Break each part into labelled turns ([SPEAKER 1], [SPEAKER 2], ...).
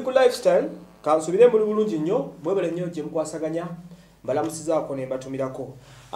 [SPEAKER 1] Simple Lifestyle kansubire muri bulungi nnyo mwebale nnyo gye mukwasaganya mbalamusizaako ne mbatumirako.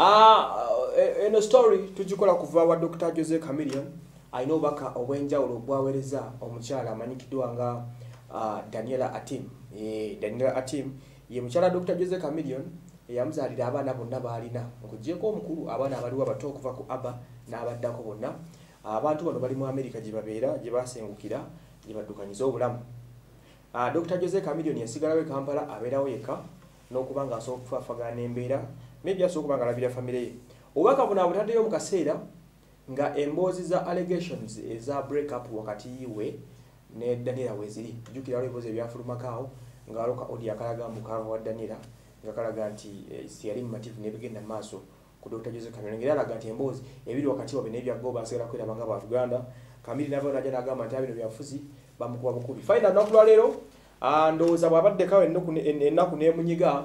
[SPEAKER 1] Eno story tugikola kuva wa Dr. Jose Chameleone ayina obubaka obw'enjawulo bwaweereza omukyala amanyikiddwa nga Daniela Atim. Daniela Atim ye mukyala Dr. Jose Chameleone eyamuzaalira abaana bonna baalina nkuggyeko omukulu abaana abaliwo abato okuva ku Aba n'abaddako bonna. Abantu bano bali mu America gye babeera gye basengukira gye baddukanyiza obulamu. Dr. Jose Chameleone yasigalawo e Kampala abeerawo yekka n'okuba nga asobola okufaafagana n'embeera maybe asobola okuba nga alabira famire ye. Obubaka buno abutaddeyo mu kaseera nga emboozi za allegations eza break up wakati we ne Daniela weziri. Jjukira waliwo eboozi ebyafulumakaawo ng'aloka audio akalaga mukaaga wa Daniela nga kalaga nti siyali mumativu n'ebigenda mu maaso ku Dr. Jose Chameleone. Ng'era alaga nti emboozi ebiri wakati wabe n'ebyago basigala kwera nga Bafuganda. Chameleone n'avaayo n'ajja n'agamba nti bino byafuzi bamukuba bukubi. Final n'oku lwaleero ndowooza bw'abadde kawe ennaku n'emunyiga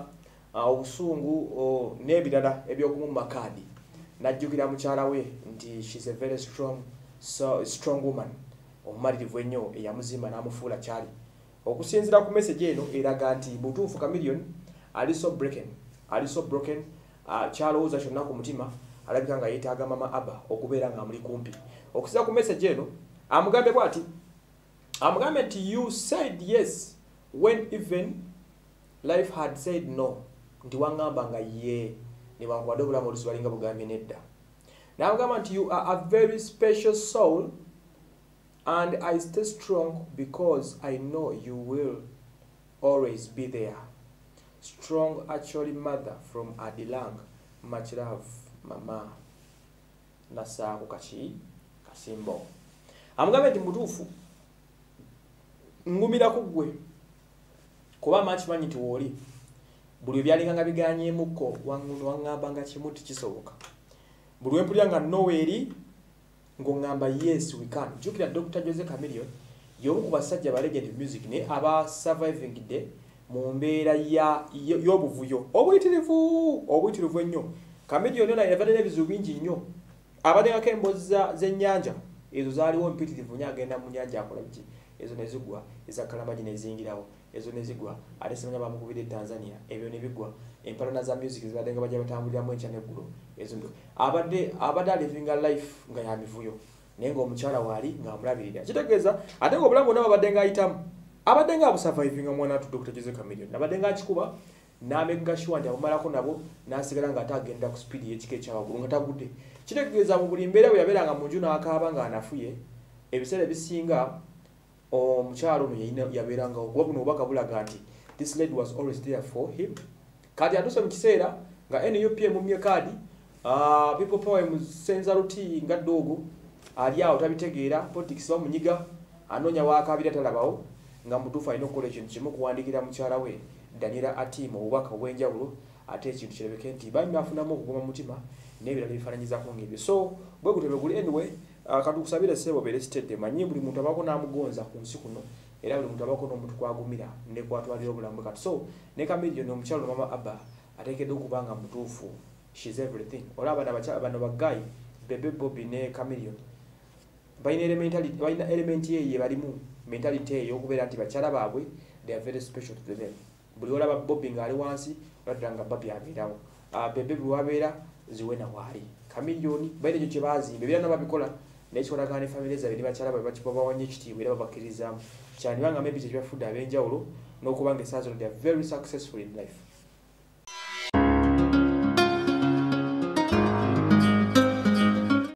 [SPEAKER 1] obusungu n'ebirala ebyokumumma kaadi n'ajjukira mukyala we nti she's a very strong woman, omumalirivu ennyo eyamuzimba n'amufuula kyali. Okusinziira ku message eno eraga nti butuufu Chameleone ali so broken kyalowooza kyonna ku mutima alabika nga yeetaaga mama Aba okubeera nga amuli kumpi. Okusinziira ku message eno amugambe bw'ati, amugambe nti you said yes when even life had said no. Nti wangamba nga ye ne bankwadde obulamu olusi balinga bugambye nedda. N'amugamba nti you are a very special soul and I stay strong because I know you will always be there. Strong actually mother from Adilang. Much love mama. Nasaako Kasimbo. Amugambe nti mutuufu ngumira ku ggwe kuba makimanyi nti wooli buli byalinga nga biganyeemukko waŋŋamba nga kimu tikisoboka. Buli wempulira nga noweeri ng'oŋŋamba yes we can. Jjukira Dr. Jose Chameleone y'omu ku basajja ba legend music ne aba survivingidde mu mbeera y'obuvuyo obuyitirivu ennyo. Chameleone yona yavadde n'ebizibu bingi nnyo. Abaddengako emboozi z'ennyanja ezo zaaliwo mpitirivu nnyo agenda mu nnyanja akola biki ezo ne zigwa eza Kalamagi ne zingirawo ezo ne zigwa ate simanya bamukubira Tanzania ebyo ne bigwa empalana za music zibadde nga bajja batambuliramu enkya n'eggulo ezo abadde alivinga life nga yamivuyo naye ng'omukyala waali ng'amulabirira. Kitegeeza ate ng'obulamu bwonna babadde nga ayitamu abadde nga abusurvivinga mwana watu Dr. Jose Chameleone abadde nga akikuba n'amegga sure nti abumalako nabo n'asigala nga ate agenda ku speed y'ekika ekyawaggulu nga tagudde. Kitegeeza mu buli mbeera bwe yabeeranga mu nju n'akaaba ng'anafuye ebiseera ebisinga omukyalo ono yabeeranga okuba buno obubaka bulaga nti this lady was always there for him. Kati atuse mu kiseera nga NUP emumye kaadi people power musenza luti nga ddoogo ali awo tabitegeera politics bamunyiga anoonya waakaabira talabawo nga mutuufu alina okukola ekintu kimu kuwandiikira mukyala we Daniela Atim obubaka obw'enjawulo ate ekintu kirabike nti balina afunamu okuguma mutima n'ebirala bifaananyizako ng'ebyo. So bwe gutebe guli anyway katukusabire ssebo beere kitedde manyi buli muntu abako n'amugonza ku nsi kuno era buli muntu abako n'omuntu kwagumira ne kwatwalira obulamu kati. So ne Chameleone omukyalo mama Aba ateekeddwa okuba nga mutuufu she's everything. Olaba bano bagayi Bebe Bobby ne Chameleone balina element ye balimu mentality ey'okubeera nti bakyala baabwe they are very special to them. Buli olaba Bobby ng'ali wansi oladda nga Bobby abeerawo Bebe bwe wabeera ziwena waali. Chameleone balina ekyo kye baazimba ebirana babikola naye kikolagana ne famire zaabwe ne bakyala baabwe bakibawanya ekitiibwa era babakkiririzaamu cyane banga maybe tekyabafudde ab'enjawulo n'okuba nga essaawa zino they are very successful in life.